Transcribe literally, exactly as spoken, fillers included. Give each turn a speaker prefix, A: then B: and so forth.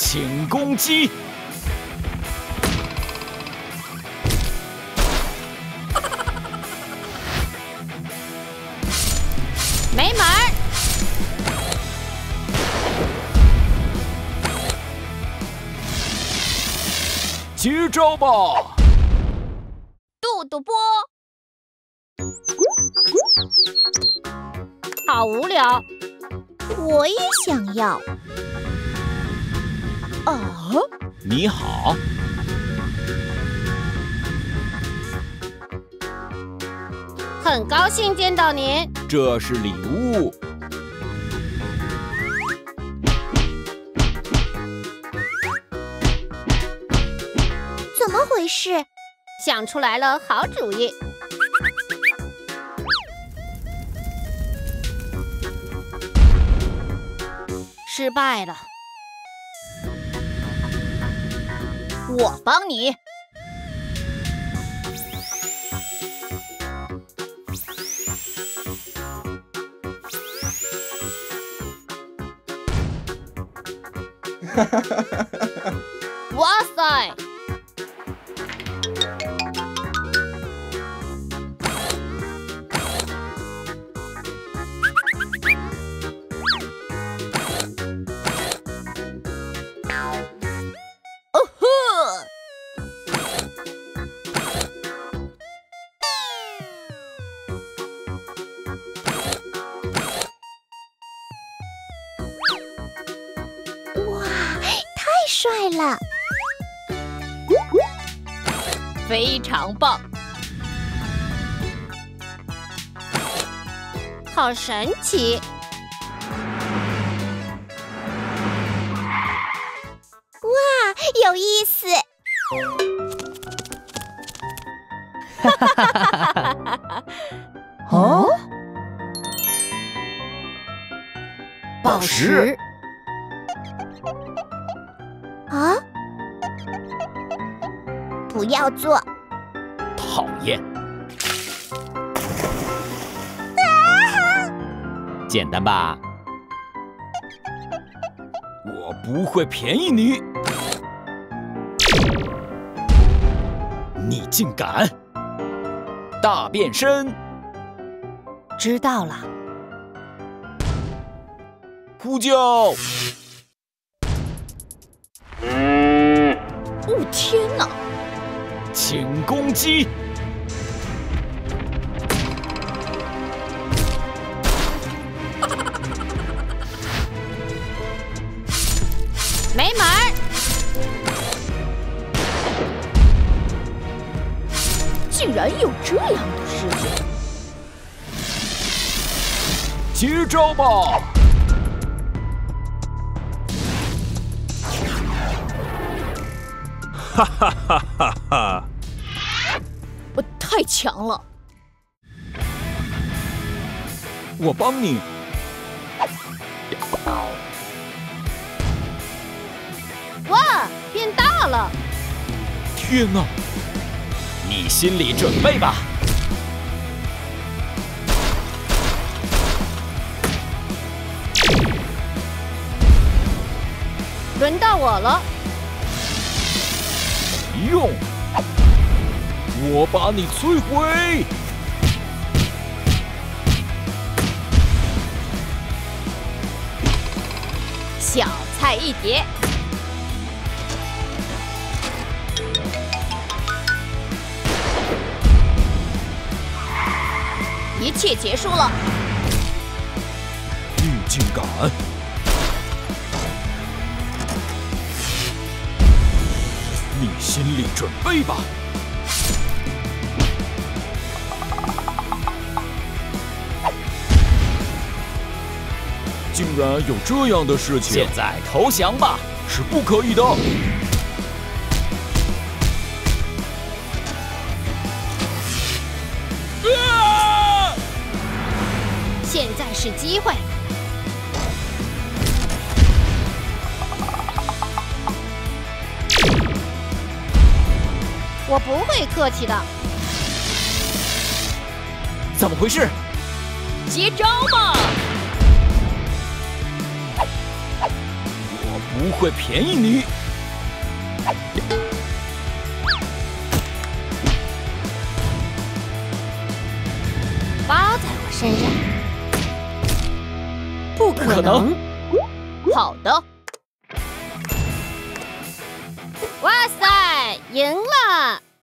A: 请攻击！
B: 没门儿！
A: 接招吧！
B: 肚肚波，好无聊。
C: 我也想要。
B: 啊，
A: 你好，
B: 很高兴见到您。
A: 这是礼物。
C: 怎么回事？
B: 想出来了好主意。失败了。
C: 我帮你。
D: 哈哈哈哈哈！
B: 哇塞！
C: 哦呵！哇，太帅了！
B: 非常棒，好神奇！
C: 哇，有意思！
B: 哈哈哈哈哈哈！
C: 哦，
A: 宝石
C: 啊！不要做！
A: 讨厌！简单吧？我不会便宜你！你竟敢！大变身！
B: 知道了。
A: 呼叫！
B: 哦天哪！
A: 请攻击！
B: 没门儿！
C: 竟然有这样的事情！
A: 接招吧！哈哈哈哈哈！
C: 我太强了！
A: 我帮你。
B: 哇，变大了！
A: 天哪！你心理准备吧。
B: 轮到我了。
A: 没用，我把你摧毁！
B: 小菜一碟。一切结束了。
A: 你竟敢！你心理准备吧。竟然有这样的事情！现在投降吧，是不可以的。啊！
B: 现在是机会。我不会客气的。
A: 怎么回事？
B: 接招嘛！
A: 我不会便宜你。
B: 包在我身上，不可
A: 可能。
C: 好的，
B: 哇塞，赢了！